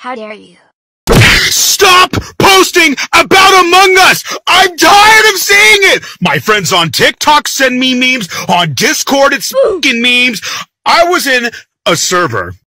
How dare you? Stop posting about Among Us! I'm tired of seeing it! My friends on TikTok send me memes, on Discord it's fucking memes. I was in a server